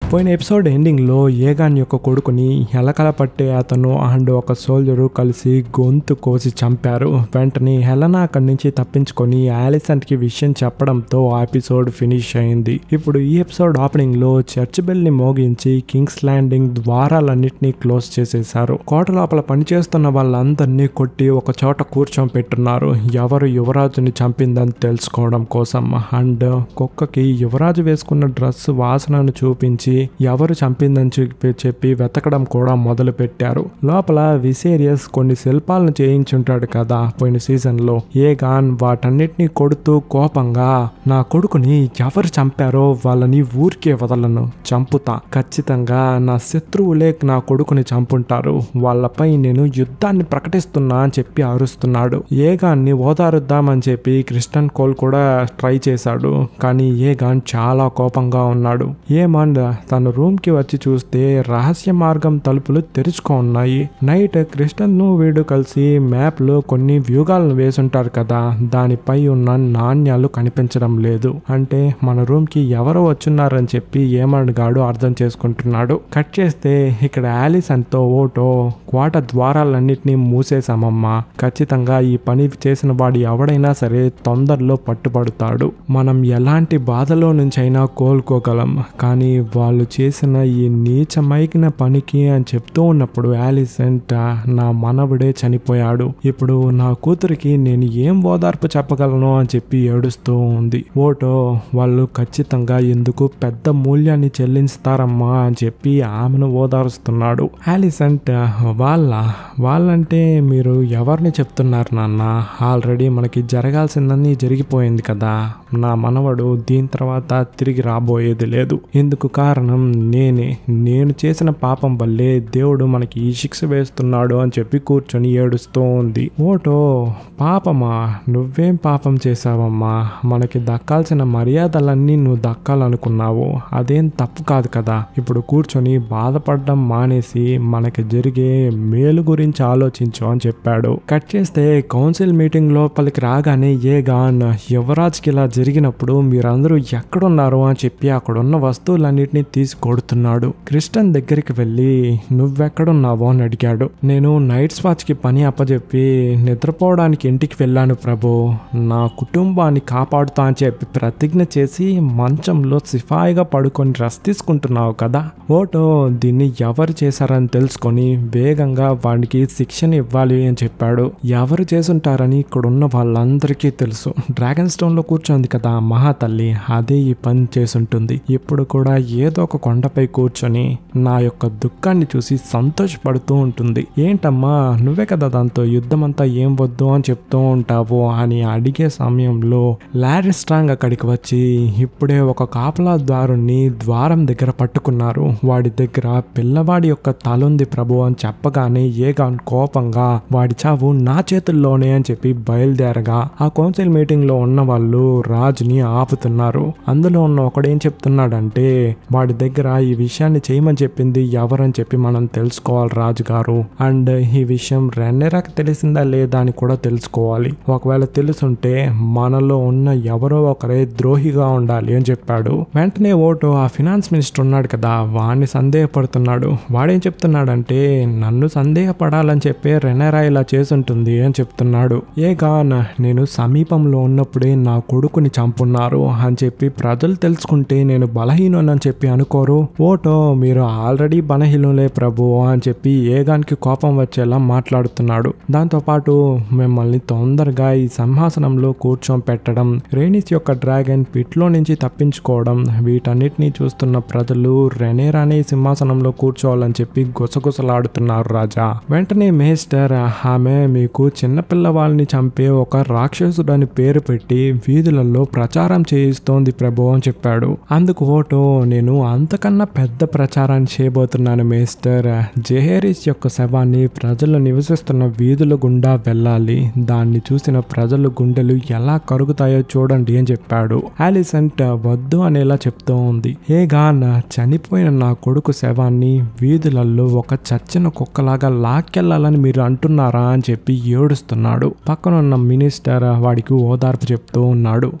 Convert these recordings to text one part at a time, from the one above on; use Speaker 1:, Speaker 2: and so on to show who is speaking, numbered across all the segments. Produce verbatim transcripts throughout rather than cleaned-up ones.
Speaker 1: పోయిన episode ending లో Aegon యొక్క కొడుకుని ఎలకల పట్టే అతను అండ్ ఒక సోల్జరు కలిసి గొంతు కోసి చంపారు. వెంటనే హెలెనా అక్కడి నుంచి తప్పించుకొని ఆలిసెంట్ కి విషయం చెప్పడంతో ఆ ఎపిసోడ్ ఫినిష్ అయింది. ఇప్పుడు ఈ ఎపిసోడ్ ఓపెనింగ్ లో చర్చ్ బెల్ ని మోగించి కింగ్స్ ల్యాండింగ్ ద్వారాలన్నింటినీ క్లోజ్ చేసేశారు. కోట లోపల పనిచేస్తున్న వాళ్ళందరినీ కొట్టి ఒక చోట కూర్చొని పెట్టున్నారు, ఎవరు యువరాజుని చంపిందని తెలుసుకోవడం కోసం. అండ్ కుక్కకి యువరాజు వేసుకున్న డ్రెస్ వాసనను చూపించి ఎవరు చంపిందని చెప్పి చెప్పి వెతకడం కూడా మొదలు పెట్టారు. లోపల విసేరియస్ కొన్ని శిల్పాలను చేయించుంటాడు కదా పోయిన సీజన్ లో. ఏగాన్ వాటన్నిటినీ కొడుతూ కోపంగా, నా కొడుకుని ఎవరు చంపారో వాళ్ళని ఊరికే వదలను, చంపుతా, ఖచ్చితంగా నా శత్రువులే నా కొడుకుని చంపుంటారు, వాళ్ళపై నేను యుద్ధాన్ని ప్రకటిస్తున్నా అని చెప్పి అరుస్తున్నాడు. ఏగాన్ని ఓదారుద్దామని చెప్పి క్రిస్టన్ కోల్ కూడా ట్రై చేశాడు, కానీ ఏగాన్ చాలా కోపంగా ఉన్నాడు. ఏమండ్ తన రూమ్ కి వచ్చి చూస్తే రహస్య మార్గం తలుపులు తెరుచుకో ఉన్నాయి. నైట్ క్రిస్టన్ ను వీడు కలిసి మ్యాప్ లో కొన్ని వ్యూగాలను వేసుంటారు కదా, దానిపై ఉన్న నాణ్యాలు కనిపించడం లేదు. అంటే మన రూమ్ కి ఎవరో వచ్చున్నారని చెప్పి ఏమండ్ గాడు అర్థం చేసుకుంటున్నాడు. కట్ చేస్తే ఇక్కడ ఆలిసెంట్ తో ఓటో, కోట ద్వారాలన్నిటినీ మూసేశామమ్మా, ఖచ్చితంగా ఈ పని చేసిన వాడు ఎవడైనా సరే తొందరలో పట్టుబడతాడు, మనం ఎలాంటి బాధలో నుంచైనా కోలుకోగలం, కానీ వాళ్ళు చేసిన ఈ నీచమైకిన పనికి అని చెప్తూ ఉన్నప్పుడు ఆలిసెంట్, నా మనవడే చనిపోయాడు, ఇప్పుడు నా కూతురికి నేను ఏం ఓదార్పు చెప్పగలను అని చెప్పి ఏడుస్తూ ఉంది. ఓటో, వాళ్ళు ఖచ్చితంగా ఎందుకు పెద్ద మూల్యాన్ని చెల్లిస్తారమ్మా అని చెప్పి ఆమెను ఓదారుస్తున్నాడు. ఆలిసెంట్, వాళ్ళ వాళ్ళంటే మీరు ఎవరిని చెప్తున్నారు నాన్న, ఆల్రెడీ మనకి జరగాల్సిందని జరిగిపోయింది కదా, నా మనవడు దీని తర్వాత తిరిగి రాబోయేది లేదు, ఇందుకు కారణం నేనే, నేను చేసిన పాపం వల్లే దేవుడు మనకి ఈ శిక్ష వేస్తున్నాడు అని చెప్పి కూర్చొని ఏడుస్తూ ఉంది. ఓటో, పాపమా, నువ్వేం పాపం చేసావమ్మా, మనకి దక్కాల్సిన మర్యాదలన్నీ నువ్వు దక్కాలనుకున్నావు, అదేం తప్పు కాదు కదా, ఇప్పుడు కూర్చొని బాధపడడం మానేసి మనకి జరిగే మేలు గురించి ఆలోచించు అని చెప్పాడు. కట్ చేస్తే కౌన్సిల్ మీటింగ్ లోపలికి రాగానే ఏగాన్, యువరాజ్కి ఇలా జరిగినప్పుడు మీరందరూ ఎక్కడున్నారు అని చెప్పి అక్కడున్న వస్తువులన్నిటినీ తీసి కొడుతున్నాడు. క్రిస్టన్ దగ్గరికి వెళ్ళి, నువ్వెక్కడున్నావో అని అడిగాడు. నేను నైట్స్ వాచ్ కి పని అప్పచెప్పి నిద్రపోవడానికి ఇంటికి వెళ్ళాను ప్రభు, నా కుటుంబాన్ని కాపాడుతా అని చెప్పి ప్రతిజ్ఞ చేసి మంచంలో సిఫాయిగా పడుకొని రెస్ట్ తీసుకుంటున్నావు కదా. ఓటో, దీన్ని ఎవరు చేశారని తెలుసుకొని వేగంగా వాడికి శిక్షణ ఇవ్వాలి అని చెప్పాడు. ఎవరు చేసుంటారని ఇక్కడున్న వాళ్ళందరికీ తెలుసు, డ్రాగన్ స్టోన్ లో కూర్చొంది కదా మహాతల్లి, అదే ఈ పని చేసుంటుంది. ఇప్పుడు కూడా ఏదో ఒక కొండపై కూర్చొని నా యొక్క దుఃఖాన్ని చూసి సంతోషపడుతూ ఉంటుంది. ఏంటమ్మా, నువ్వే కదా దాంతో యుద్ధం అంతా ఏం వద్దు అని చెప్తూ ఉంటావు అని అడిగే సమయంలో లారీ స్ట్రాంగ్ అక్కడికి వచ్చి, ఇప్పుడే ఒక కాపలాదారుణ్ణి ద్వారం దగ్గర పట్టుకున్నారు, వాడి దగ్గర పిల్లవాడి యొక్క తలుంది ప్రభు అని చెప్పగానే ఏగాన్ కోపంగా, వాడి చావు నా చేతుల్లోనే అని చెప్పి బయలుదేరగా ఆ కౌన్సిల్ మీటింగ్ లో ఉన్న వాళ్ళు రాజుని ఆపుతున్నారు. అందులో ఉన్న ఒకడేం చెప్తున్నాడంటే, వాడి దగ్గర ఈ విషయాన్ని చేయమని చెప్పింది ఎవరని చెప్పి మనం తెలుసుకోవాలి రాజుగారు, అండ్ ఈ విషయం రెన్నెరాకి తెలిసిందా లేదా అని కూడా తెలుసుకోవాలి, ఒకవేళ తెలుసుంటే మనలో ఉన్న ఎవరో ఒకరే ద్రోహిగా ఉండాలి అని చెప్పాడు. వెంటనే ఓటో, ఆ ఫినాన్స్ మినిస్టర్ ఉన్నాడు కదా వాడిని సందేహపడుతున్నాడు. వాడేం చెప్తున్నాడంటే, నన్ను సందేహపడాలని చెప్పి రెనెరా ఇలా చేసుంటుంది అని చెప్తున్నాడు. ఏగాన్, నేను సమీపంలో ఉన్నప్పుడే నా కొడుకుని చంపున్నారు అని చెప్పి ప్రజలు తెలుసుకుంటే నేను బలహీనని చెప్పి అనుకోరు. ఓటో, మీరు ఆల్రెడీ బలహీనులే ప్రభు అని చెప్పి ఏగాన్కి కోపం వచ్చేలా మాట్లాడుతున్నాడు. దాంతో పాటు మిమ్మల్ని తొందరగా ఈ సింహాసనంలో కూర్చొని పెట్టడం, రేనిస్ యొక్క డ్రాగన్ పిట్లో నుంచి తప్పించుకోవడం, వీటన్నిటినీ చూస్తున్న ప్రజలు రెనెరానే సింహాసనంలో కూర్చోవాలని చెప్పి గుసగుసలాడుతున్నారు రాజా. వెంటనే మేస్టర్, ఆమె మీకు చిన్నపిల్లవాళ్ళని చంపే ఒక రాక్షసుడని పేరు పెట్టి వీధులలో ప్రచారం చేయిస్తోంది ప్రభు అని చెప్పాడు. అందుకు ఓటో, నేను అంతకన్నా పెద్ద ప్రచారాన్ని చేయబోతున్నాను మేస్టర్, జెహేరిస్ యొక్క శవాన్ని ప్రజలు నివసిస్తున్న వీధుల గుండా వెళ్ళాలి, దాన్ని చూసిన ప్రజలు గుండెలు ఎలా కరుగుతాయో చూడండి అని చెప్పాడు. ఆలిసెంట్ వద్దు అనేలా చెప్తూ ఉంది. ఏగాన్, చనిపోయిన నా కొడుకు శవాన్ని వీధులలో ఒక చచ్చిన కుక్కలాగా లాక్కెళ్లాలని మీరు అంటున్నారా అని చెప్పి ఏడుస్తున్నాడు. పక్కనున్న మినిస్టర్ వాడికి ఓదార్పు చెప్తూ ఉన్నాడు.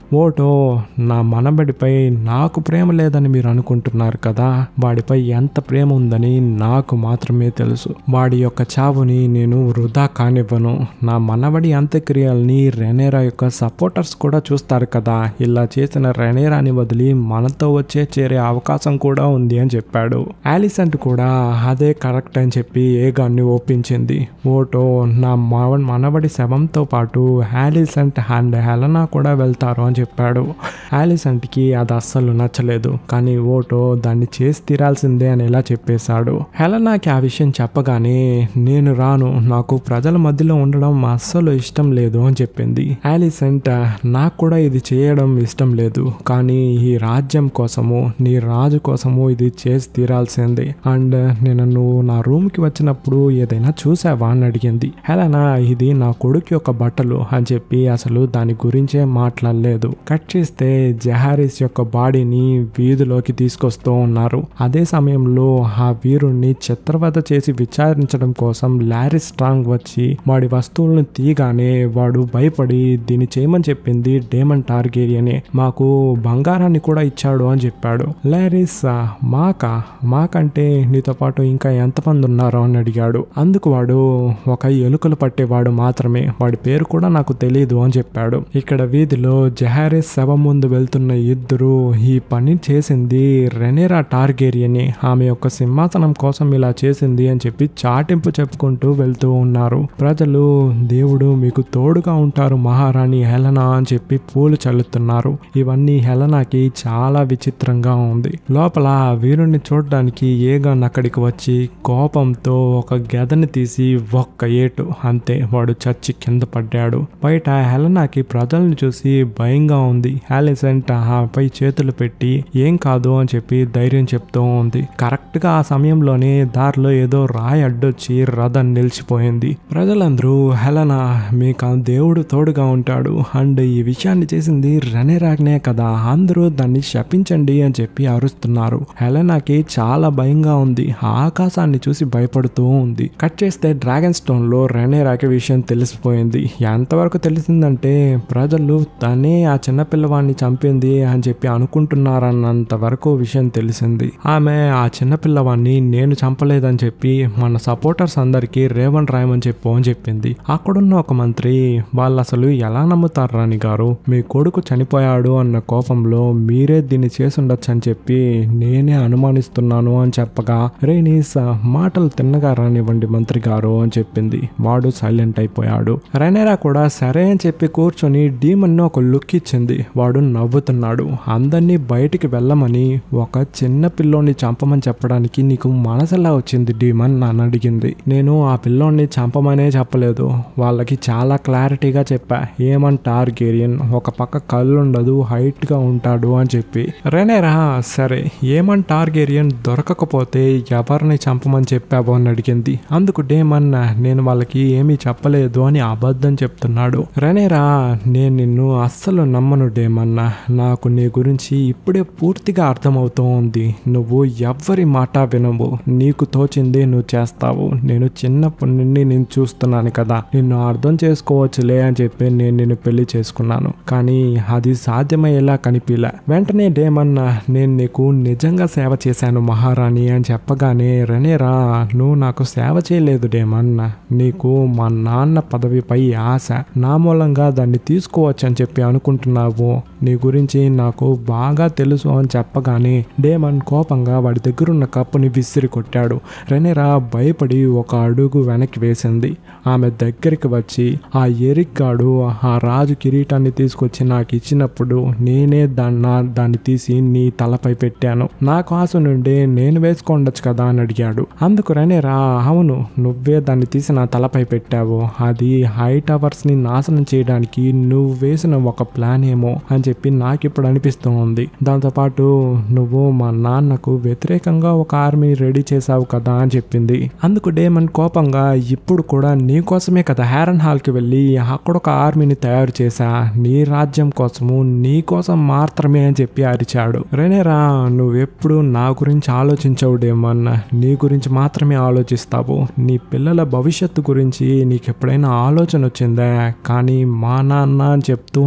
Speaker 1: ఓటో నా మనబడిపై నాకు ప్రేమ లేదని మీరు అనుకుంటున్నారు కదా, వాడిపై ఎంత ప్రేమ ఉందని నాకు మాత్రమే తెలుసు. వాడి యొక్క చావుని నేను వృధా కానివ్వను. నా మనవడి అంత్యక్రియల్ని రెనేరా యొక్క సపోర్టర్స్ కూడా చూస్తారు కదా, ఇలా చేసిన రెనేరాని వదిలి మనతో వచ్చే చేరే అవకాశం కూడా ఉంది అని చెప్పాడు. ఆలిసెంట్ కూడా అదే కరెక్ట్ అని చెప్పి ఏగాన్ని ఒప్పించింది. ఓటో నా మనవడి శవంతో పాటు ఆలిసెంట్ అండ్ హెలనా కూడా వెళ్తారు అని చెప్పాడు. ఆలిసెంట్కి అది అస్సలు నచ్చలేదు, కానీ ఓటో దాన్ని చేసి తీరాల్సిందే అని ఇలా చెప్పేశాడు. హెలనాకి ఆ విషయం చెప్పగానే నేను రాను, నాకు ప్రజల మధ్యలో ఉండడం అస్సలు ఇష్టం లేదు అని చెప్పింది. ఆలిసెంట్ నాకు కూడా ఇది చేయడం ఇష్టం లేదు, కానీ ఈ రాజ్యం కోసము నీ రాజు కోసము ఇది చేసి తీరాల్సిందే. అండ్ నేను నువ్వు నా రూమ్ కి వచ్చినప్పుడు ఏదైనా చూసావా అని అడిగింది. హెలనా ఇది నా కొడుకు యొక్క బట్టలు అని చెప్పి అసలు దాని గురించే మాట్లాడలేదు. కట్ చేస్తే జహారిస్ యొక్క బాడీని వీధిలోకి తీసుకొస్తూ ఉన్నారు. అదే సమయంలో ఆ వీరుణ్ణి చిత్రవద చేసి విచారించడం కోసం లారీ స్ట్రాంగ్ వచ్చి వాడి వస్తువులను తీయగానే వాడు భయపడి దీన్ని చేయమని చెప్పింది డేమన్ టార్గేరియనే, మాకు బంగారాన్ని కూడా ఇచ్చాడు అని చెప్పాడు. లారీస్ మాకా మాకంటే నీతో పాటు ఇంకా ఎంతమంది ఉన్నారో అని అడిగాడు. అందుకు వాడు ఒక ఎలుకలు పట్టేవాడు మాత్రమే, వాడి పేరు కూడా నాకు తెలియదు అని చెప్పాడు. ఇక్కడ వీధిలో జహారిస్ శవం ముందు వెళ్తున్న ఇద్దరు ఈ పని చేసింది రెనేరా టార్గేరియనే, ఆమె యొక్క సింహాసనం కోసం ఇలా చేసింది అని చెప్పి చాటింపు చెప్పుకుంటూ వెళ్తూ ఉన్నారు. ప్రజలు దేవుడు మీకు తోడుగా ఉంటారు మహారాణి హెలనా అని చెప్పి పూలు చల్లుతున్నారు. ఇవన్నీ హెలనాకి చాలా విచిత్రంగా ఉంది. లోపల వీరుణ్ణి చూడడానికి ఏగాన్ అక్కడికి వచ్చి కోపంతో ఒక గెదని తీసి ఒక్క ఏటు అంతే, వాడు చచ్చి కింద పడ్డాడు. బయట హెలనాకి ప్రజల్ని చూసి భయంగా ఉంది. ఆలిసెంట్ ఆపై చేతులు పెట్టి ఏం కాదు అని చెప్పి ధైర్యం చెప్తూ ఉంది. కరెక్ట్ గా ఆ సమయంలోనే దారిలో ఏదో రాయి అడ్డొచ్చి రథం నిలిచిపోయింది. ప్రజలందరూ హెలనా మీకు దేవుడు తోడుగా ఉంటాడు అండ్ ఈ విషయాన్ని చేసింది రెనేరానే కదా, అందరూ దాన్ని శపించండి అని చెప్పి అరుస్తున్నారు. హెలనాకి చాలా భయంగా ఉంది, ఆకాశాన్ని చూసి భయపడుతూ ఉంది. కట్ చేస్తే డ్రాగన్ స్టోన్ లో రెనేరాకి విషయం తెలిసిపోయింది. ఎంతవరకు తెలిసిందంటే ప్రజలు తనే ఆ చిన్నపిల్లవాడిని చంపింది అని చెప్పి అనుకుంటున్నారన్నంత వరకు విషయం తెలిసింది. ఆమె ఆ చిన్నపిల్లవాడిని నేను చంపలేదని చెప్పి మన సపోర్టర్స్ అందరికి రేవణ్ రాయమని చెప్పు అని చెప్పింది. అక్కడున్న ఒక మంత్రి వాళ్ళు అసలు ఎలా నమ్ముతారు రాణి గారు, మీ కొడుకు చనిపోయాడు అన్న కోపంలో మీరే దీన్ని చేసుండొచ్చు అని చెప్పి నేనే అనుమానిస్తున్నాను అని చెప్పగా రేనీస్ మాటలు తిన్నగా రానివ్వండి మంత్రి గారు అని చెప్పింది. వాడు సైలెంట్ అయిపోయాడు. రెనేరా కూడా సరే అని చెప్పి కూర్చొని డీమన్ ని ఒక లుక్ ఇచ్చింది. వాడు నవ్వుతున్నాడు. అందరినీ బయటికి వెళ్ళమని ఒక చిన్న పిల్లోని చంపమని చెప్పడానికి నీకు మనసెలా వచ్చింది డీమన్ అని అడిగింది. నేను ఆ పిల్లోని చంపమనే చెప్పలేదు, వాళ్ళకి చాలా క్లారిటీగా చెప్పా, ఏమన్ టార్గేరియన్ ఒక పక్క కళ్ళు ఉండదు హైట్ గా ఉంటాడు అని చెప్పి. రెనేరా సరే ఏమన్ టార్గేరియన్ దొరకకపోతే ఎవరిని చంపమని చెప్పావో అని అడిగింది. అందుకు డేమన్ నేను వాళ్ళకి ఏమీ చెప్పలేదు అని అబద్ధం చెప్తున్నాడు. రెనేరా నేను నిన్ను అస్సలు నమ్మను డేమన్, నాకు నీ గురించి ఇప్పుడే పూర్తిగా అర్థమవుతూ ఉంది. నువ్వు ఎవ్వరి మాట వినవు, నీకు తోచింది నువ్వు చేస్తావు. నేను చిన్నప్పటి నుండి నేను చూస్తున్నాను కదా, నిన్ను అర్థం చేసుకోవచ్చులే అని చెప్పి నేను నిన్ను పెళ్లి చేసుకున్నాను, కానీ అది సాధ్యమయ్యేలా కనిపిలా. వెంటనే డేమన్ నేను నీకు నిజంగా సేవ చేశాను మహారాణి అని చెప్పగానే రెనేరా నువ్వు నాకు సేవ చేయలేదు డేమన్, నీకు మా నాన్న పదవిపై ఆశ, నా మూలంగా దాన్ని తీసుకోవచ్చు అని చెప్పి అనుకుంటున్నావు. నీ గురించి నాకు బాగా తెలుసు అని చెప్పగానే డేమన్ కోపంగా వాడి దగ్గరున్న కప్పుని విసిరి కొట్టాడు. రెనేరా భయపడి ఒక అడుగు వెనక్కి వేసింది. ఆమె దగ్గరికి వచ్చి ఆ ఎరిక్ గాడు ఆ రాజు కిరీటాన్ని తీసుకొచ్చి నాకు ఇచ్చినప్పుడు నేనే దాన్ని దాన్ని తీసి నీ తలపై పెట్టాను, నాకు ఆశ నుండి నేను వేసుకోండొచ్చు కదా అని అడిగాడు. అందుకు రెనేరా అవును నువ్వే దాన్ని తీసి నా తలపై పెట్టావు, అది హై టవర్స్ ని నాశనం చేయడానికి నువ్వు వేసిన ఒక ప్లాన్ ఏమో అని చెప్పి నాకు ఇప్పుడు అనిపిస్తూ ఉంది. దాంతోపాటు నువ్వు మా నాన్నకు వ్యతిరేకంగా ఒక ఆర్మీ రెడీ చేసావు కదా అని చెప్పింది. అందుకు డేమన్ కోపంగా ఇప్పుడు కూడా నీ కోసమే కదా హ్యారన్ హాల్ కి వెళ్ళి అక్కడ ఒక ఆర్మీని తయారు చేశా, నీ రాజ్యం కోసము నీ కోసం మాత్రమే అని చెప్పి అరిచాడు. రెనేరా నువ్వెప్పుడు నా గురించి ఆలోచించవు డేమన్, నీ గురించి మాత్రమే ఆలోచిస్తావు, నీ పిల్లల భవిష్యత్తు గురించి నీకు ఎప్పుడైనా ఆలోచన వచ్చిందా? కానీ మా నాన్న అని చెప్తూ ఉన్నప్పుడు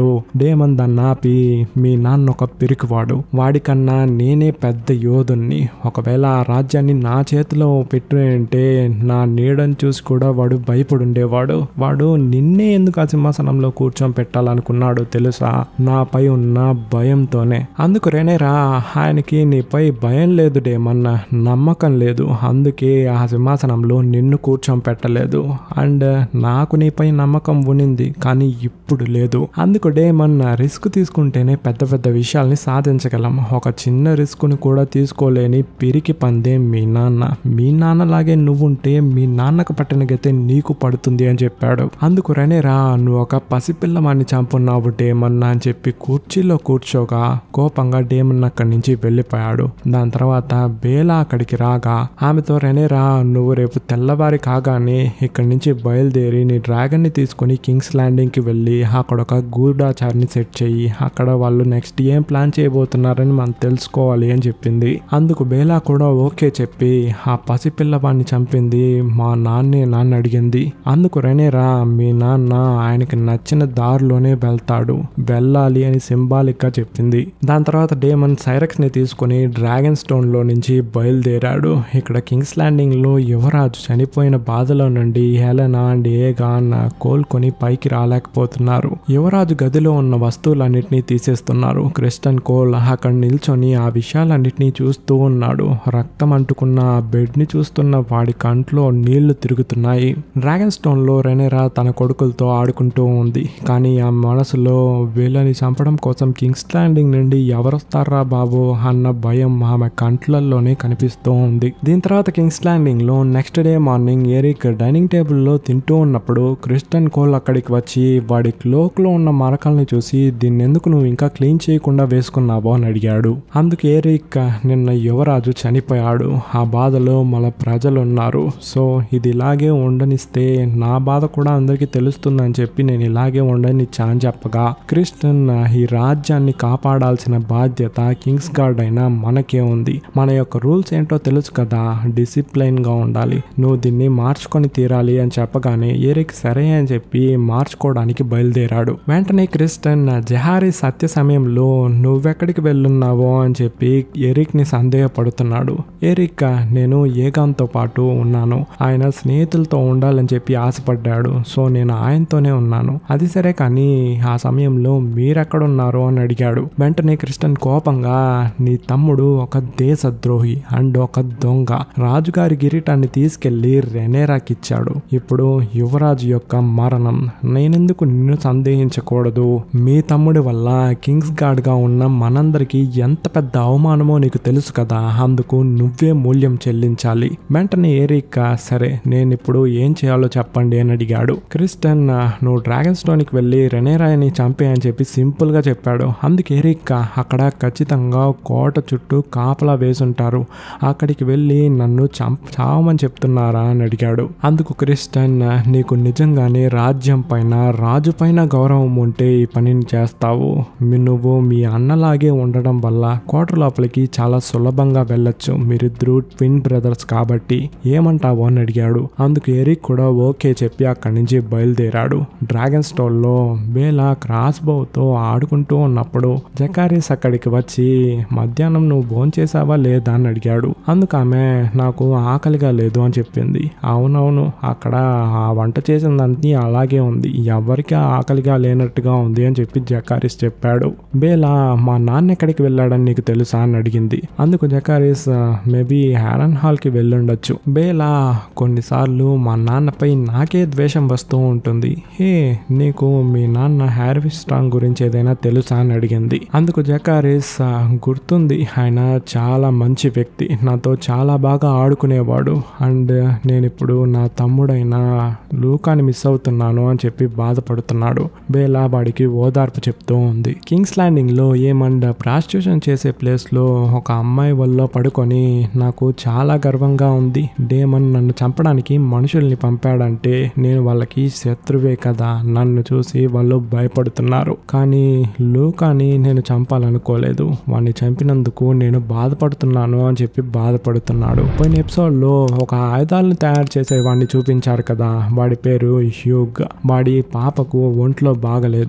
Speaker 1: చెప్పినప్పుడు డేమన్ దాన్ని ఆపి, మీ నాన్న ఒక పిరికివాడు, వాడికన్నా నేనే పెద్ద యోధుణ్ణి, ఒకవేళ ఆ రాజ్యాన్ని నా చేతిలో పెట్టుంటే నా నీడని చూసి కూడా వాడు భయపడుండేవాడు, వాడు నిన్నే ఎందుకు ఆ సింహాసనంలో కూర్చొని పెట్టాలనుకున్నాడు తెలుసా, నాపై ఉన్న భయంతోనే. అందుకు రెనేరా, ఆయనకి నీపై భయం లేదు డేమన్, నమ్మకం లేదు, అందుకే ఆ సింహాసనంలో నిన్ను కూర్చొని పెట్టలేదు. అండ్ నాకు నీపై నమ్మకం ఉనింది, కానీ ఇప్పుడు లేదు. అందుకు డేమన్, రిస్క్ తీసుకుంటేనే పెద్ద పెద్ద విషయాల్ని సాధించగలం, ఒక చిన్న రిస్క్ని కూడా తీసుకోలేని పిరికి పందే మీ నాన్న, మీ నాన్నలాగే నువ్వుంటే మీ నాన్నకు పట్టిన గతే నీకు పడుతుంది అని చెప్పాడు. అందుకు రెనేరా, నువ్వు ఒక పసిపిల్లవాడిని చంపున్నావు డేమన్ అని చెప్పి కుర్చీలో కూర్చోగా కోపంగా డేమన్ అక్కడి నుంచి వెళ్ళిపోయాడు. దాని తర్వాత బేలా అక్కడికి రాగా ఆమెతో, రెనేరా, నువ్వు రేపు తెల్లవారి కాగానే ఇక్కడి నుంచి బయలుదేరి నీ డ్రాగన్ ని తీసుకుని కింగ్స్ ల్యాండింగ్ కి వెళ్ళి అక్కడ ఒక గూఢాచారిని సెట్ చెయ్యి, అక్కడ వాళ్ళు నెక్స్ట్ ఏం ప్లాన్ చేయబోతున్నారని మనం తెలుసుకోవాలి అని చెప్పింది. అందుకు బేలా కూడా ఓకే చెప్పి, ఆ పసిపిల్లవాడిని చంపింది మా నాన్నే నాన్న అడిగింది. అందుకు రెనేరా, మీ నాన్న ఆయనకి నచ్చిన దారిలోనే వెళ్తాడు, వెళ్ళాలి అని సింబాలిక్ గా చెప్పింది. దాని తర్వాత డేమన్ సైరక్స్ ని తీసుకుని డ్రాగన్ స్టోన్ లో నుంచి బయలుదేరాడు. ఇక్కడ కింగ్స్ ల్యాండింగ్ లో యువరాజు చనిపోయిన బాధలో నుండి హెలెనా అండ్ ఏగాన్ కోలుకొని పైకి రాలేకపోతున్నారు. యువరాజు గదిలో ఉన్న వస్తువులన్నిటినీ తీసేస్తున్నారు. క్రిస్టన్ కోల్ అక్కడ నిల్చొని ఆ విషయాలన్నిటినీ చూస్తూ ఉన్నాడు. రక్తం అంటుకున్న ఆ బెడ్ ని చూస్తున్న వాడి కంట్లో నీళ్లు తిరుగుతున్నాయి. డ్రాగన్ స్టోన్ లో రెనేరా తన కొడుకులతో ఆడుకుంటూ ఉంది, కానీ ఆ మనసులో వీళ్ళని చంపడం కోసం కింగ్స్ ల్యాండింగ్ నుండి ఎవరొస్తారా బాబు అన్న భయం ఆమె కంట్లలోనే కనిపిస్తూ ఉంది. దీని తర్వాత కింగ్స్ ల్యాండింగ్ లో next day morning Eric dining table లో తింటూ ఉన్నప్పుడు క్రిస్టన్ కోల్ అక్కడికి వచ్చి వాడి క్లోక్ లో ఉన్న మరకల్ని చూసి, దీన్ని ఎందుకు నువ్వు ఇంకా క్లీన్ చేయకుండా వేసుకున్నావో అని అడిగాడు. అందుకు ఎరిక్, నిన్న యువరాజు చనిపోయాడు, ఆ బాధలో మన ప్రజలు ఉన్నారు, సో ఇది ఇలాగే ఉండనిస్తే నా బాధ కూడా అందరికి తెలుస్తుందని చెప్పి నేను ఇలాగే ఉండనిచ్చా అని చెప్పగా, క్రిస్టన్, ఈ రాజ్యాన్ని కాపాడాల్సిన బాధ్యత కింగ్స్ గార్డ్ అయినా మనకే ఉంది, మన యొక్క రూల్స్ ఏంటో తెలుసు కదా, డిసిప్లైన్ గా ఉండాలి, నువ్వు దీన్ని మార్చుకొని తీరాలి అని చెప్పగానే ఎరిక్ సరే అని చెప్పి మార్చుకోవడానికి బయలుదేరాడు. వెంటనే క్రిస్టన్, జహారీ సత్య సమయంలో నువ్వెక్కడికి వెళ్ళున్నావో అని చెప్పి ఎరిక్ ని సందేహపడుతున్నాడు. ఎరిక్, నేను ఏగాన్తో పాటు ఉన్నాను, ఆయన స్నేహితులతో ఉండాలని చెప్పి ఆశపడ్డాడు, సో నేను ఆయనతోనే ఉన్నాను, అది సరే కానీ ఆ సమయంలో మీరెక్కడున్నారు అని అడిగాడు. వెంటనే క్రిస్టన్ కోపంగా, నీ తమ్ముడు ఒక దేశద్రోహి అండ్ ఒక దొంగ, రాజుగారి కిరీటాన్ని తీసుకెళ్లి రెనేరాకి ఇచ్చాడు, ఇప్పుడు యువరాజు యొక్క మరణం, నేనెందుకు నిన్ను సందేహించకూడదు, మీ తమ్ముడి వల్ల కింగ్స్ గార్డ్ గా ఉన్న మనందరికి ఎంత పెద్ద అవమానమో నీకు తెలుసు కదా, అందుకు నువ్వే మూల్యం చెల్లించాలి. వెంటనే ఎరిక్, సరే నేను ఇప్పుడు ఏం చేయాలో చెప్పండి అని అడిగాడు. క్రిస్టన్, నువ్వు డ్రాగన్ స్టోన్ కి వెళ్ళి రెనేరాని చంపే అని చెప్పి సింపుల్ గా చెప్పాడు. అందుకు ఎరిక్, అక్కడ ఖచ్చితంగా కోట చుట్టూ కాపలా వేసుంటారు, అక్కడికి వెళ్ళి నన్ను చంప చావమని చెప్తున్నారా అని అడిగాడు. అందుకు క్రిస్టన్, నీకు నిజంగానే రాజ్యం పైన రాజు పైన గౌరవం ఉంటే ఈ పనిని చేస్తావు, నువ్వు మీ అన్నలాగే ఉండడం వల్ల కోట లోపలికి చాలా సులభంగా వెళ్ళొచ్చు, మీరిద్దరు ట్విన్ బ్రదర్స్ కాబట్టి ఏమంటావు అని అడిగాడు. అందుకు ఎరిక్ కూడా ఓకే చెప్పి అక్కడి నుంచి బయలుదేరాడు. డ్రాగన్ స్టోన్ లో బేలా క్రాస్ బౌతో ఆడుకుంటూ ఉన్నప్పుడు జకారీస్ అక్కడికి వచ్చి, మధ్యాహ్నం నువ్వు భోంచేసావా లేదా అని అడిగాడు. అందుకు ఆమె, నాకు ఆకలిగా లేదు అని చెప్పింది. అవునవును, అక్కడ ఆ వంట చేసిందంతా అలాగే ఉంది, ఎవరికి ఆకలిగా లేనట్టుగా ఉంది అని చెప్పి జకారీస్ చెప్పాడు. బేలా, మా నాన్న ఎక్కడికి వెళ్ళాడని నీకు తెలుసా అని అడిగింది. అందుకు జకారీస్, మేబీ హ్యారన్ హాల్ కి వెళ్ళుండొచ్చు. బేలా, కొన్నిసార్లు మా నాన్నపై నాకే ద్వేషం వస్తూ ఉంటుంది, హే నీకు మీ నాన్న హ్యారీ స్ట్రాంగ్ గురించి ఏదైనా తెలుసా అని అడిగింది. అందుకు జకారీస్, గుర్తుంది, ఆయన చాలా మంచి వ్యక్తి, నాతో చాలా బాగా ఆడుకునేవాడు, అండ్ నేను ఇప్పుడు నా తమ్ముడైన లూకాని మిస్ అవుతున్నాను అని చెప్పి బాధపడుతున్నాడు. బేలా వాడికి ఓదార్పు చెప్తూ ఉంది. కింగ్స్ ల్యాండింగ్ లో ఏమండ్ ప్రాస్టిట్యూషన్ చేసే ప్లేస్ లో ఒక అమ్మాయి వల్ల పడుకొని, నాకు చాలా గర్వంగా ఉంది, డేమన్ నన్ను చంపడానికి మనుషుల్ని పంపాడంటే నేను వాళ్ళకి శత్రువే కదా, నన్ను చూసి వాళ్ళు భయపడుతున్నారు, కానీ లూకాని నేను చంపాలనుకోలేదు, వాడిని చంపినందుకు నేను బాధపడుతున్నాను అని చెప్పి బాధపడుతున్నాడు. పోయిన ఎపిసోడ్ లో ఒక ఆయుధాలను తయారు చేసే వాడిని చూపించారు కదా, వాడి పేరు హ్యూగ్, వాడి పాపకు ఒంట్లో బాగలేదు,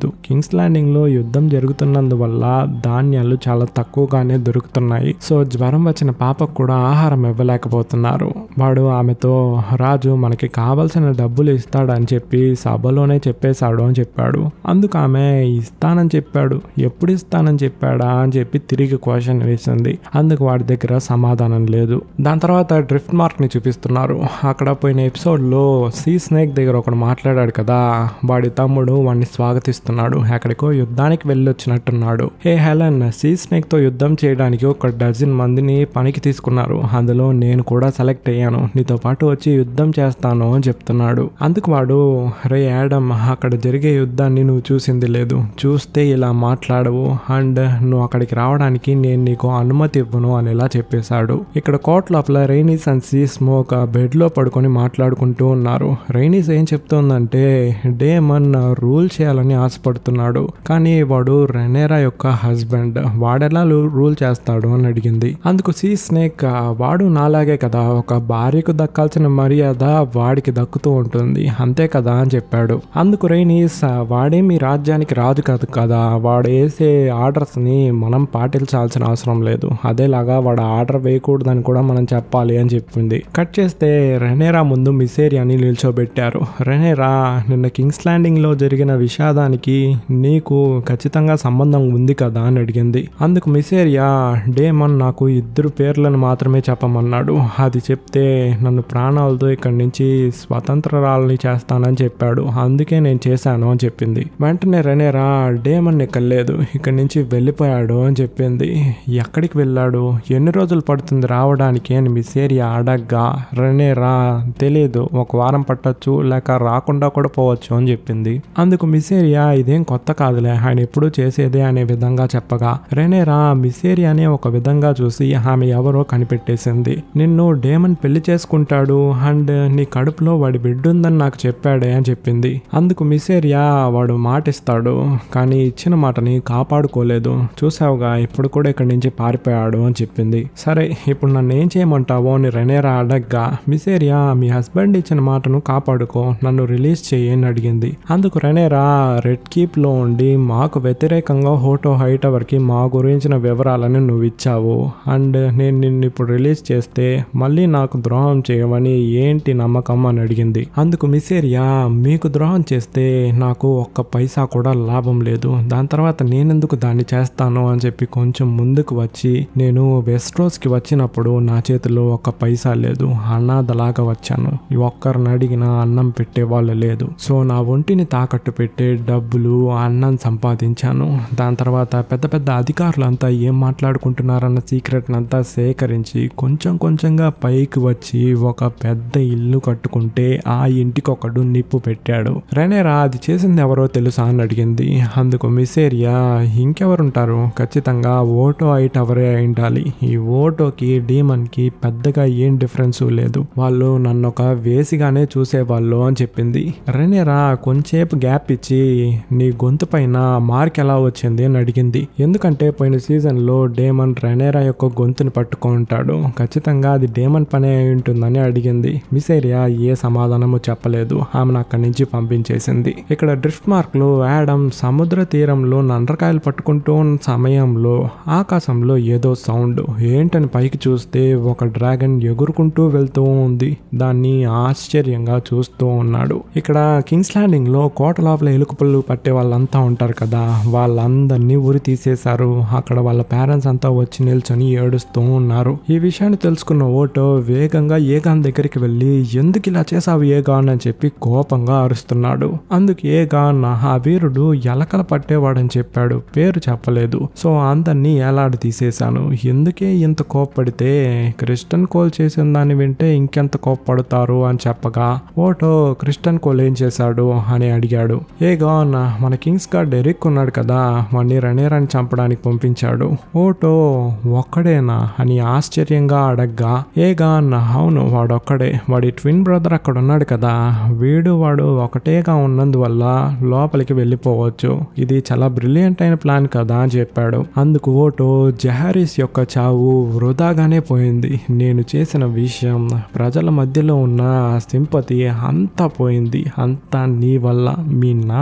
Speaker 1: లేదు. కింగ్స్ ల్యాండింగ్ లో యుద్ధం జరుగుతున్నందువల్ల ధాన్యాలు చాలా తక్కువగానే దొరుకుతున్నాయి. సో జ్వరం వచ్చిన పాపకు కూడా ఆహారం ఇవ్వలేకపోతున్నారు. వాడు ఆమెతో రాజు మనకి కావలసిన డబ్బులు ఇస్తాడని చెప్పి సభలోనే చెప్పేశాడు అని చెప్పాడు. అందుకు ఆమె ఇస్తానని చెప్పాడు, ఎప్పుడు ఇస్తానని చెప్పాడా అని చెప్పి తిరిగి క్వశ్చన్ వేసింది. అందుకు వాడి దగ్గర సమాధానం లేదు. దాని తర్వాత డ్రిఫ్ట్ మార్క్ ని చూపిస్తున్నారు. అక్కడ పోయిన ఎపిసోడ్ లో సీ స్నేక్ దగ్గర ఒకడు మాట్లాడాడు కదా, వాడి తమ్ముడు వాడిని స్వాగతిస్తున్నాడు. ఎక్కడికో యుద్ధానికి వెళ్ళొచ్చినట్టున్నాడు. హే హెలెన్, సీ స్నేక్ తో యుద్ధం చేయడానికి ఒక డజన్ మందిని పనికి తీసుకున్నారు. అందులో నేను కూడా సెలెక్ట్ అయ్యాను. నీతో పాటు వచ్చి యుద్ధం చేస్తాను అని చెప్తున్నాడు. అందుకు వాడు, రే యాడమ్, అక్కడ జరిగే యుద్ధాన్ని నువ్వు చూసింది లేదు, చూస్తే ఇలా మాట్లాడవు, అండ్ నువ్వు అక్కడికి రావడానికి నేను నీకు అనుమతి ఇవ్వను అని ఇలా చెప్పేశాడు. ఇక్కడ కోర్ట్ లోపల Rhaenys and sea smoke bed లో పడుకొని మాట్లాడుకుంటూ ఉన్నారు. రైనీస్ ఏం చెప్తోందంటే డేమన్ రూల్ చేయాలని ఆశపడుతున్నాడు, కానీ వాడు రెనేరా యొక్క హస్బెండ్, వాడెలా రూల్ చేస్తాడు అని అడిగింది. అందుకు సీ స్నేక్, వాడు నాలాగే కదా, ఒక భార్యకు దక్కాల్సిన మర్యాద వాడికి దక్కుతూ ఉంటుంది అంతే కదా అని చెప్పాడు. అందుకు రైనీస్, వాడే మీ రాజ్యానికి రాజు కాదు కదా, వాడు వేసే ఆర్డర్స్ ని మనం పాటించాల్సిన అవసరం లేదు, అదేలాగా వాడు ఆర్డర్ వేయకూడదని కూడా మనం చెప్పాలి అని చెప్పింది. కట్ చేస్తే రెనేరా ముందు మిసేరియాని నిల్చోబెట్టారు. రెనేరా, నిన్న కింగ్స్ ల్యాండింగ్ లో జరిగిన విషాదానికి నీకు ఖచ్చితంగా సంబంధం ఉంది కదా అని అడిగింది. అందుకు మిసేరియా, డేమన్ నాకు ఇద్దరు పేర్లను మాత్రమే చెప్పమన్నాడు, అది చెప్తే నన్ను ప్రాణాలతో ఇక్కడి నుంచి స్వతంత్రాలని చేస్తానని చెప్పాడు, అందుకే నేను చేశాను అని చెప్పింది. వెంటనే రెనేరా, డేమన్ ఎక్కలేదు, ఇక్కడి నుంచి వెళ్ళిపోయాడు అని చెప్పింది. ఎక్కడికి వెళ్ళాడు, ఎన్ని రోజులు పడుతుంది రావడానికి అని మిసేరియా అడగ్గా రెనేరా, తెలియదు, ఒక వారం పట్టొచ్చు లేక రాకుండా కూడా పోవచ్చు అని చెప్పింది. అందుకు మిసేరియా, ఇదేం కొత్త కాదులే, ఆయన ఎప్పుడూ చేసేదే అనే విధంగా చెప్పగా రెనేరా మిసేరియాని ఒక విధంగా చూసి ఆమె ఎవరో కనిపెట్టేసింది. నిన్ను డేమన్ పెళ్లి చేసుకుంటాడు అండ్ నీ కడుపులో వాడి బిడ్డ ఉందని నాకు చెప్పాడే అని చెప్పింది. అందుకు మిసేరియా, వాడు మాట ఇస్తాడు కానీ ఇచ్చిన మాటని కాపాడుకోలేదు, చూసావుగా ఇప్పుడు కూడా ఇక్కడి నుంచి పారిపోయాడు అని చెప్పింది. సరే ఇప్పుడు నన్ను ఏం చేయమంటావో అని రెనేరా అడగ్గా మిసేరియా, మీ హస్బెండ్ ఇచ్చిన మాటను కాపాడుకో, నన్ను రిలీజ్ చేయని అడిగింది. అందుకు రెనేరా, రెడ్ కీప్ లో ఉండి మాకు వ్యతిరేకంగా హోటో హైటవర్ కి మా గురించిన వివరాలను నువ్వు ఇచ్చావు అండ్ నేను నిన్ను ఇప్పుడు రిలీజ్ చేస్తే మళ్ళీ నాకు ద్రోహం చేయమని ఏంటి నమ్మకం అని అడిగింది. అందుకు మిసేరియా, మీకు ద్రోహం చేస్తే నాకు ఒక్క పైసా కూడా లాభం లేదు, దాని తర్వాత నేనెందుకు దాన్ని చేస్తాను అని చెప్పి కొంచెం ముందుకు వచ్చి, నేను వెస్ట్ రోజ్ కి వచ్చినప్పుడు నా చేతిలో ఒక్క పైసా లేదు, అనాథలాగా వచ్చాను, ఒక్కరిని అడిగినా అన్నం పెట్టే వాళ్ళు లేదు, సో నా ఒంటిని తాకట్టు పెట్టే డబ్బులు అన్నం సంపాదించాను. దాని తర్వాత పెద్ద పెద్ద అధికారులంతా ఏం మాట్లాడుకుంటున్నారన్న సీక్రెట్ అంతా సేకరించి కొంచెం కొంచెంగా పైకి వచ్చి ఒక పెద్ద ఇల్లు కట్టుకుంటే ఆ ఇంటికి ఒకడు నిప్పు పెట్టాడు. రెనేరా, అది చేసింది ఎవరో తెలుసా అని అడిగింది. అందుకు మిసేరియా, ఇంకెవరుంటారు, ఖచ్చితంగా ఓటో హైటవరే అయి ఉండాలి, ఈ ఓటోకి డీమన్ కి పెద్దగా ఏం డిఫరెన్స్ లేదు, వాళ్ళు నన్ను ఒక వేసిగానే చూసేవాళ్ళు అని చెప్పింది. రెనేరా కొంచెంసేపు గ్యాప్ ఇచ్చి, నీ గొంతు పైన మార్క్ ఎలా వచ్చింది అని అడిగింది. ఎందుకంటే పోయిన సీజన్ లో డేమన్ రెనేరా యొక్క గొంతుని పట్టుకుంటాడు, ఖచ్చితంగా అది డేమన్ పనే అయి ఉంటుందని అడిగింది. మిసేరియా ఏ సమాధానము చెప్పలేదు, ఆమెను అక్కడి నుంచి పంపించేసింది. ఇక్కడ డ్రిఫ్ట్ మార్క్ లో యాడమ్ సముద్ర తీరంలో నండ్రకాయలు పట్టుకుంటూ ఉన్న సమయంలో ఆకాశంలో ఏదో సౌండ్ ఏంటని పైకి చూస్తే ఒక డ్రాగన్ ఎగురుకుంటూ వెళ్తూ ఉంది. దాన్ని ఆశ్చర్యంగా చూస్తూ ఉన్నాడు. ఇక్కడ కింగ్స్ ల్యాండింగ్ లో కోట లోపల ఎలుకపళ్ళు పట్టే వాళ్ళంతా ఉంటారు కదా, వాళ్ళందరినీ ఉరి తీసేశారు. అక్కడ వాళ్ళ పేరెంట్స్ అంతా వచ్చి నిల్చొని ఏడుస్తూ ఉన్నారు. ఈ విషయాన్ని తెలుసుకున్న ఓటో వేగంగా ఏగాన్ దగ్గరికి వెళ్ళి, ఎందుకు ఇలా చేసావు ఏగాన్ అని చెప్పి కోపంగా అరుస్తున్నాడు. అందుకు ఏగాన్, ఆ వీరుడు ఎలకల పట్టేవాడని చెప్పాడు, పేరు చెప్పలేదు, సో అందరినీ ఏలాడి తీసేశాను, ఎందుకే ఇంత కోప్పడితే, క్రిస్టన్ కోల్ చేసిన దాన్ని వింటే ఇంకెంత కోప్పడతారు అని చెప్పగా ఓటో క్రిస్టన్ కోల్ ఏం చేశాడు అని అడిగాడు. ఏగాన్, మన కింగ్స్ గార్డ్ ఎరిక్ ఉన్నాడు కదా, వాడిని రెనేరాని చంపడానికి పంపించాడు. ఓటో ఒక్కడేనా అని ఆశ్చర్యంగా అడగ్గా ఏగాన్, అవును వాడొక్కడే, వాడి ట్విన్ బ్రదర్ అక్కడ ఉన్నాడు కదా, వీడు వాడు ఒకటేగా ఉన్నందువల్ల లోపలికి వెళ్ళిపోవచ్చు, ఇది చాలా బ్రిలియంట్ అయిన ప్లాన్ కదా అని చెప్పాడు. అందుకు ఓటో, జహారిస్ యొక్క చావు వృధాగానే పోయింది, నేను చేసిన విషయం, ప్రజల మధ్యలో ఉన్న సింపతి అంతా పోయింది, అంతా నీ వల్ల, మీ నాన్న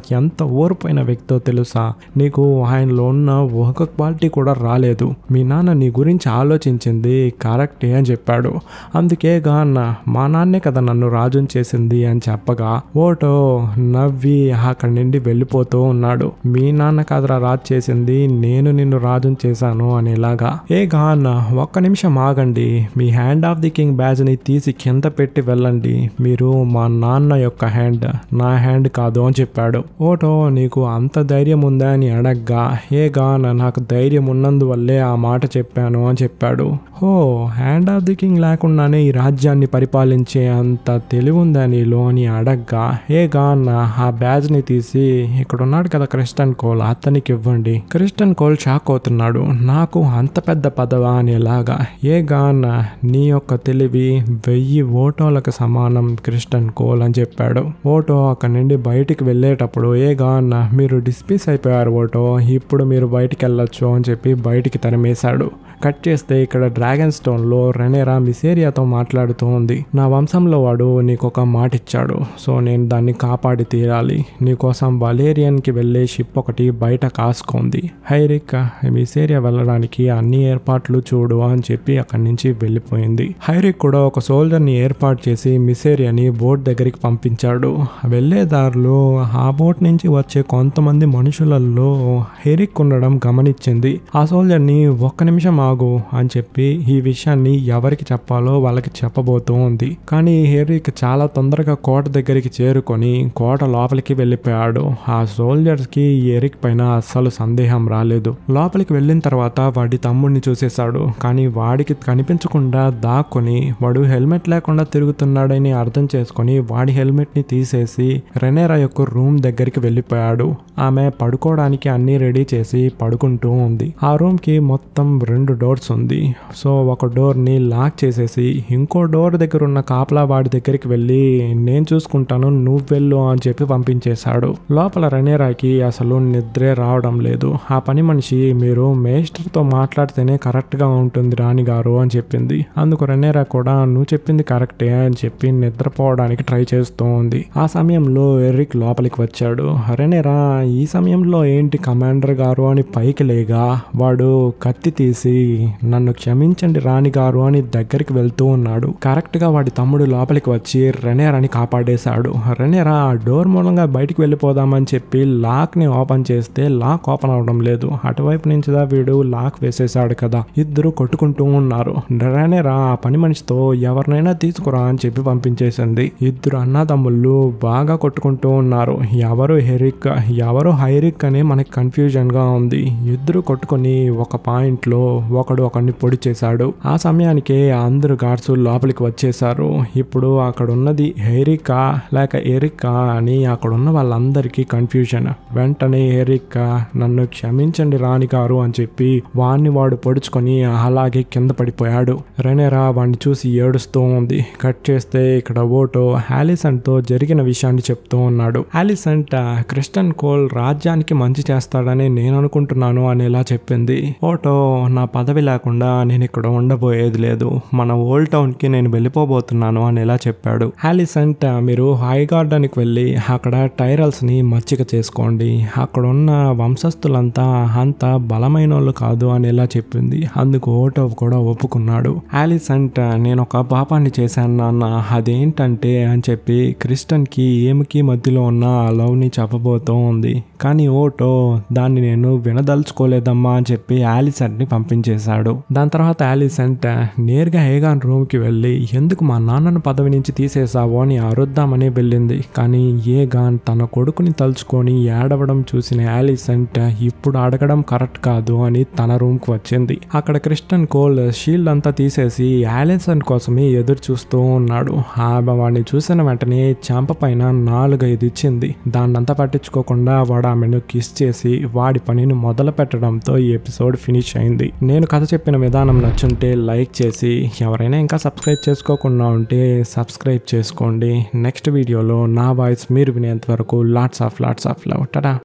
Speaker 1: ఎంత ఓరిపోయిన వ్యక్తో తెలుసా, నీకు ఆయనలో ఉన్న ఒక క్వాలిటీ కూడా రాలేదు, మీ నాన్న నీ గురించి ఆలోచించింది కరెక్టే అని చెప్పాడు. అందుకేగా అన్న మా నాన్నే కదా నన్ను రాజుని చేసింది అని చెప్పగా ఓటో నవ్వి అక్కడి నుండి వెళ్ళిపోతూ ఉన్నాడు. మీ నాన్న కదరా రాజు చేసింది, నేను నిన్ను రాజుని చేశాను అనేలాగా. ఏ గా అన్న ఒక్క నిమిషం ఆగండి, మీ hand of the king badge ని తీసి కింద పెట్టి వెళ్ళండి, మీరు మా నాన్న యొక్క హ్యాండ్, నా హ్యాండ్ కాదు అని చెప్పాడు. ఓటో నీకు అంత ధైర్యం ఉందా అని అడగ్గా ఏ గా అన్న నాకు ధైర్యం ఉన్నందువల్లే ఆ మాట చెప్పాను అని చెప్పాడు. హో, హ్యాండ్ ఆఫ్ ది కింగ్ లేకుండానే ఈ రాజ్యాన్ని పరిపాలించే అంత తెలివి ఉందా నీలో అని అడగ్గా ఏ గా అన్న ఆ బ్యాజ్ ని తీసి ఇక్కడ ఉన్నాడు కదా క్రిస్టన్ కోల్, అతనికి ఇవ్వండి. క్రిస్టన్ కోల్ షాక్ అవుతున్నాడు, నాకు అంత పెద్ద పదవా అనేలాగా. ఏ గా అన్న నీ యొక్క తెలివి వెయ్యి ఓటోలకు సమానం క్రిస్టన్ కోల్ అని చెప్పాడు. ఓటో అక్కడి నుండి బయటికి వెళ్ళేటప్పుడు ఏ గా అన్న మీరు డిస్పీస్ అయిపోయారు ఓటో, ఇప్పుడు మీరు బయటికి వెళ్ళొచ్చు అని చెప్పి బయటికి తరిమేశాడు. కట్ చేస్తే ఇక్కడ డ్రాగన్ స్టోన్ లో రెనేరా మిసేరియాతో మాట్లాడుతూ ఉంది. నా వంశంలో వాడు నీకు ఒక మాట ఇచ్చాడు, సో నేను దాన్ని కాపాడి తీరాలి. నీకోసం వలేరియన్ కి వెళ్లే షిప్ ఒకటి బయట కాసుకుంది. హైరిక్ మిసేరియా వెళ్ళడానికి అన్ని ఏర్పాట్లు చూడు అని చెప్పి అక్కడి నుంచి వెళ్ళిపోయింది. హైరిక్ కూడా ఒక సోల్జర్ ని ఏర్పాటు చేసి మిసేరియాని బోట్ దగ్గరికి పంపించాడు. వెళ్లే దారిలో ఆ బోట్ నుంచి వచ్చే కొంతమంది మనుషులలో హైరిక్ ఉండడం గమనించింది. ఆ సోల్జర్ ని ఒక్క నిమిషం ఆగు అని చెప్పి ఈ విషయాన్ని ఎవరికి చెప్పాలో వాళ్ళకి చెప్పబోతూ ఉంది. కానీ హెరిక్ చాలా తొందరగా కోట దగ్గరికి చేరుకొని కోట లోపలికి వెళ్ళిపోయాడు. ఆ సోల్జర్స్ కి ఎరిక్ పైన అస్సలు సందేహం రాలేదు. లోపలికి వెళ్ళిన తర్వాత వాడి తమ్ముడిని చూసేశాడు. కానీ వాడికి కనిపించకుండా దాక్కుని వాడు హెల్మెట్ లేకుండా తిరుగుతున్నాడని అర్థం చేసుకుని వాడి హెల్మెట్ ని తీసేసి రెనేరా యొక్క రూమ్ దగ్గరికి వెళ్ళిపోయాడు. ఆమె పడుకోవడానికి అన్ని రెడీ చేసి పడుకుంటూ ఉంది. ఆ రూమ్ కి మొత్తం రెండు డోర్స్ ఉంది. సో ఒక డోర్ ని లాక్ చేసేసి ఇంకో డోర్ దగ్గర ఉన్న కాపలా వాడి దగ్గరికి వెళ్ళి నేను చూసుకుంటాను నువ్వు వెళ్ళు అని చెప్పి పంపించేశాడు. లోపల రెనేరాకి అసలు నిద్రే రావడం లేదు. ఆ పని మనిషి మీరు మేస్టర్ తో మాట్లాడితేనే కరెక్ట్ గా ఉంటుంది రాణి గారు అని చెప్పింది. అందుకు రెనేరా కూడా నువ్వు చెప్పింది కరెక్టే అని చెప్పి నిద్రపోవడానికి ట్రై చేస్తూ ఉంది. ఆ సమయంలో ఎరిక్ లోపలికి వచ్చాడు. రెనేరా ఈ సమయంలో ఏంటి కమాండర్ గారు అని పైకి లేగా వాడు కత్తి తీసి నన్ను క్షమించండి రాణి గారు అని దగ్గరికి వెళ్తూ ఉన్నాడు. కరెక్ట్ గా వాడి తమ్ముడు లోపలికి వచ్చి రెనేరాని కాపాడేశాడు. రెనేరా ఆ డోర్ మూలంగా బయటికి వెళ్ళిపోదామని చెప్పి లాక్ ని ఓపెన్ చేస్తే లాక్ ఓపెన్ అవడం లేదు. అటువైపు నుంచి వీడు లాక్ వేసేసాడు కదా. ఇద్దరు కొట్టుకుంటూ ఉన్నారు. రెనేరా ఆ పని మనిషితో ఎవరినైనా తీసుకురా అని చెప్పి పంపించేసింది. ఇద్దరు అన్నదమ్ముళ్ళు బాగా కొట్టుకుంటూ ఉన్నారు. ఎవరు హెరిక్ ఎవరు హైరిక్ అని మనకి కన్ఫ్యూజన్ గా ఉంది. ఇద్దరు కొట్టుకుని ఒక పాయింట్ లో ఒకడు ఒకడిని పొడి చేశాడు. ఆ సమయానికి అందరు గార్డ్స్ లోపలికి వచ్చేసారు. ఇప్పుడు అక్కడ ఉన్నది హెరికా లేక ఎరికా అని అక్కడ ఉన్న వాళ్ళందరికీ కన్ఫ్యూజన్. వెంటనే ఎరికా నన్ను క్షమించండి రాణి గారు అని చెప్పి వాణ్ణి వాడు పొడుచుకొని అలాగే కింద పడిపోయాడు. రెనేరా వాడిని చూసి ఏడుస్తూ ఉంది. కట్ చేస్తే ఇక్కడ ఓటో హాలిసెంట్ తో జరిగిన విషయాన్ని చెప్తూ ఉన్నాడు. హాలిసెంట్ క్రిస్టన్ కోల్ రాజ్యానికి మంచి చేస్తాడని నేను అనుకుంటున్నాను అనేలా చెప్పింది. ఓటో నా పదవి లేకుండా నేను ఇక్కడ ఉండబోయేది లేదు, మన ఓల్డ్ టౌన్ కి నేను వెళ్ళిపోబోతున్నాను అనేలా చెప్పాడు. హాలిసెంట్ మీరు హై గార్డెన్కి వెళ్ళి అక్కడ టైరల్స్ ని మచ్చిక చేసుకోండి, అక్కడ ఉన్న వంశస్థులంతా అంత బలమైన వాళ్ళు కాదు అనేలా చెప్పింది. అందుకు ఓటో కూడా ఒప్పుకున్నాడు. హాలిసెంట్ నేను ఒక పాపాన్ని చేశాను నాన్న, అదేంటంటే అని చెప్పి క్రిస్టన్ కి ఏమికి మధ్యలో ఉన్న లవ్ ని చెప్పబోతూ ఉంది. కానీ ఓటో దాన్ని నేను వినదలుచుకోలేదమ్మా అని చెప్పి హాలిసెంట్ ని పంపించేశాడు. దాని తర్వాత హాలిసెంట్ నేరుగా హేగాన్ రూమ్ కి వెళ్ళి ఎందుకు మా నాన్నను పదవి నుంచి తీసేసావో అని అరుద్దామని వెళ్ళింది. కానీ హేగాన్ తన కొడుకుని తలుచుకొని ఏడవడం చూసిన హాలిసెంట్ ఇప్పుడు అడగడం కరెక్ట్ కాదు అని తన రూమ్ కు వచ్చింది. అక్కడ క్రిస్టన్ కోల్ షీల్డ్ అంతా తీసేసి హాలిసెంట్ కోసమే ఎదురు చూస్తూ ఉన్నాడు. ఆమె వాడిని చూసిన వెంటనే చెంప పైన నాలుగైదు ఇచ్చింది. దాన్నంతా పట్టించుకోకుండా వాడు ఆమెను కిస్ చేసి వాడి పనిని మొదలు పెట్టడంతో ఈ ఎపిసోడ్ ఫినిష్ అయింది. నేను కథ చెప్పిన విధానం నచ్చుంటే లైక్ చేసి ఎవరైనా ఇంకా సబ్స్క్రైబ్ చేసుకోకుండా ఉంటే సబ్స్క్రైబ్ చేసుకోండి. నెక్స్ట్ వీడియోలో నా వాయిస్ మీరు వినేంత వరకు lots of lots of love. Tata.